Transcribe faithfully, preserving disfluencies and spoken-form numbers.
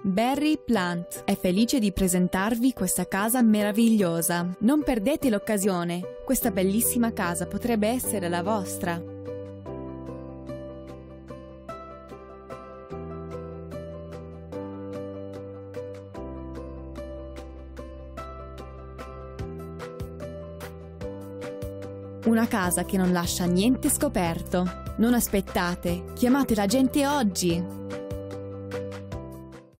Berry Plant è felice di presentarvi questa casa meravigliosa. Non perdete l'occasione, questa bellissima casa potrebbe essere la vostra. Una casa che non lascia niente scoperto. Non aspettate, chiamate la gente oggi!